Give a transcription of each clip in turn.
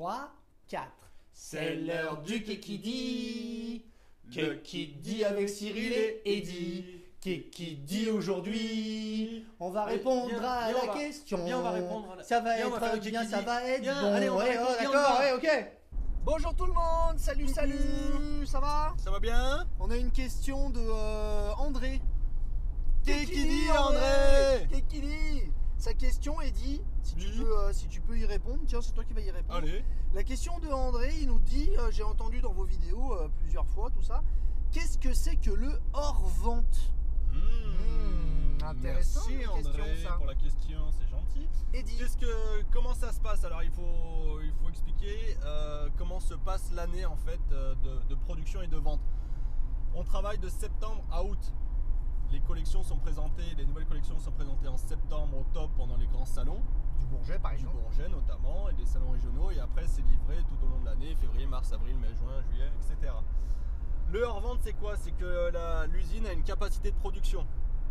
3, 4. C'est l'heure du Kikidi. Kikidi avec Cyril et Eddy. Kikidi aujourd'hui. On va répondre à la question. Bien, on va répondre. Ça va être bien, ça va être bien, bon. allez, on va Ouais, répondre, d'accord, bien, ouais, ok. Bonjour tout le monde, salut, Coucou. salut, ça va? Ça va bien? On a une question de André. Kikidi, André. Kikidi. Sa question est dit, si tu peux y répondre, tiens c'est toi qui vas y répondre. Allez. La question de André, il nous dit, j'ai entendu dans vos vidéos plusieurs fois tout ça, qu'est-ce que c'est que le hors-vente? Intéressant. Merci André question, ça. pour la question, c'est gentil. Eddy. Comment ça se passe? Alors il faut expliquer comment se passe l'année en fait de production et de vente. On travaille de septembre à août. Les collections sont présentées, les nouvelles collections sont présentées en septembre, octobre pendant les grands salons. Du Bourget par Du exemple. Bourget notamment et des salons régionaux, et après c'est livré tout au long de l'année, février, mars, avril, mai, juin, juillet, etc. Le hors-vente c'est quoi? C'est que l'usine a une capacité de production.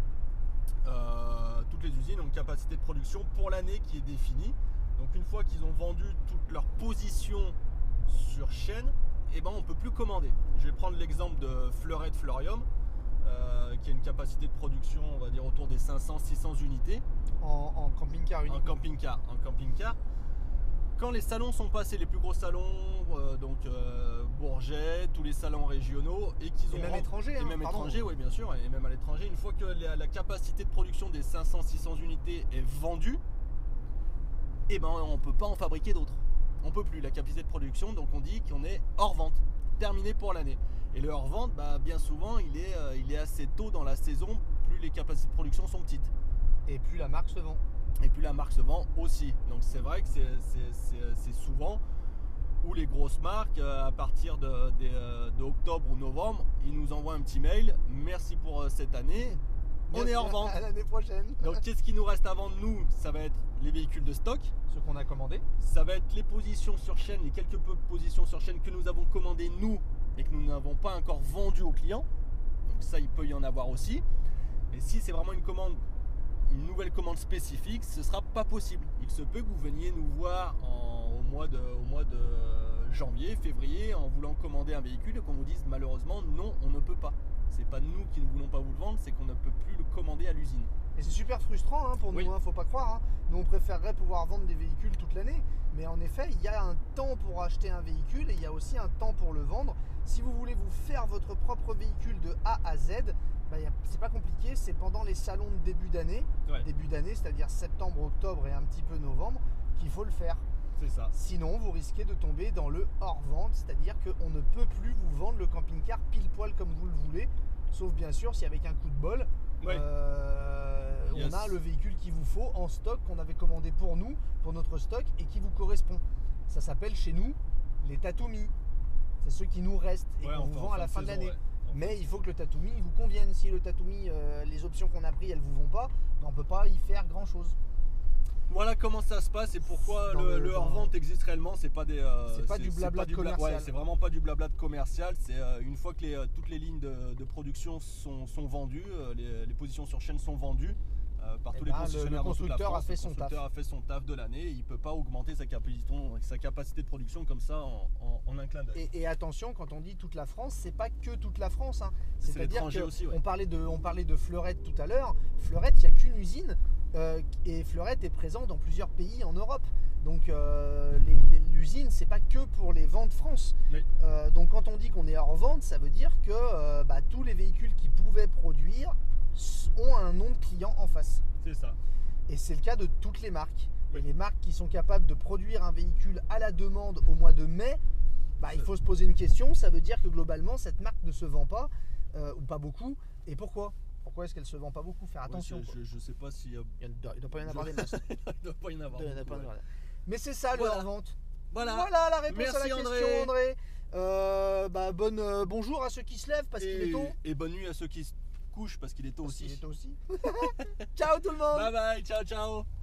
Toutes les usines ont une capacité de production pour l'année qui est définie. Donc une fois qu'ils ont vendu toute leur position sur chaîne, eh ben, on ne peut plus commander. Je vais prendre l'exemple de Fleurette Fleurium, qui a une capacité de production, on va dire, autour des 500-600 unités. En camping-car uniquement. En camping-car. Quand les salons sont passés, les plus gros salons, Bourget, tous les salons régionaux, et qu'ils ont même étrangers. et même étrangers, oui bien sûr, et même à l'étranger, une fois que la capacité de production des 500-600 unités est vendue, eh ben on peut pas en fabriquer d'autres. On peut plus, la capacité de production, donc on dit qu'on est hors vente, terminé pour l'année. Et le hors vente, bien souvent, il est assez tôt dans la saison, plus les capacités de production sont petites. Et plus la marque se vend. Et puis la marque se vend aussi. Donc c'est vrai que c'est souvent où les grosses marques, à partir de octobre ou novembre, ils nous envoient un petit mail. Merci pour cette année. On est hors vente. À l'année prochaine. Donc qu'est-ce qui nous reste à vendre nous? Ça va être les véhicules de stock. Ce qu'on a commandé. Ça va être les positions sur chaîne, les quelques peu de positions sur chaîne que nous avons commandées nous et que nous n'avons pas encore vendues aux clients. Donc ça, il peut y en avoir aussi. Et si c'est vraiment une nouvelle commande spécifique, ce sera pas possible. Il se peut que vous veniez nous voir au mois de janvier, février, en voulant commander un véhicule et qu'on vous dise malheureusement non, on ne peut pas. C'est pas nous qui ne voulons pas vous le vendre, c'est qu'on ne peut plus le commander à l'usine. Et c'est super frustrant pour nous, Oui. Faut pas croire. Nous on préférerait pouvoir vendre des véhicules toute l'année, mais en effet il y a un temps pour acheter un véhicule et il y a aussi un temps pour le vendre. Si vous voulez vous faire votre propre véhicule de A à Z, c'est pas compliqué, c'est pendant les salons de début d'année, Ouais. c'est-à-dire septembre, octobre et un petit peu novembre, qu'il faut le faire. C'est ça. Sinon, vous risquez de tomber dans le hors-vente, c'est-à-dire qu'on ne peut plus vous vendre le camping-car pile poil comme vous le voulez, sauf bien sûr si avec un coup de bol, Ouais. on a le véhicule qu'il vous faut en stock, qu'on avait commandé pour nous, pour notre stock, et qui vous correspond. Ça s'appelle chez nous les Tatumi. C'est ceux qui nous restent et qu'on vous vend à la fin de l'année. Mais il faut que le Tatumi vous convienne. Si le Tatumi, les options qu'on a prises, elles vous vont pas, on peut pas y faire grand chose. Voilà comment ça se passe et pourquoi le hors-vente existe réellement. C'est pas du blabla de commercial. C'est vraiment pas du blabla de commercial. C'est une fois que toutes les lignes de production sont vendues, les positions sur chaîne sont vendues par tous les concessionnaires dans toute la France. Le constructeur a fait son taf de l'année. Il peut pas augmenter sa capacité de production comme ça en un clin d'œil. Et attention, quand on dit toute la France, c'est pas que toute la France. C'est-à-dire l'étranger aussi. Ouais. on parlait de Fleurette tout à l'heure. Fleurette, il n'y a qu'une usine. Et Fleurette est présent dans plusieurs pays en Europe. Donc l'usine, c'est pas que pour les ventes France. Mais... donc quand on dit qu'on est hors vente, ça veut dire que tous les véhicules qui pouvaient produire ont un nom de client en face. C'est ça. Et c'est le cas de toutes les marques. Oui. Et les marques qui sont capables de produire un véhicule à la demande au mois de mai, il faut se poser une question. Ça veut dire que globalement, cette marque ne se vend pas, ou pas beaucoup. Et pourquoi ? Pourquoi est-ce qu'elle se vend pas beaucoup? Faire attention. Ouais, je sais pas si... Il ne doit pas y en avoir des masses. Il ne doit pas y en avoir. Mais c'est ça le hors-vente. Voilà la réponse Merci à la question, André. Bonjour à ceux qui se lèvent parce qu'il est tôt. Et bonne nuit à ceux qui se couchent parce qu'il est tôt aussi. Ciao tout le monde. Bye bye, ciao ciao.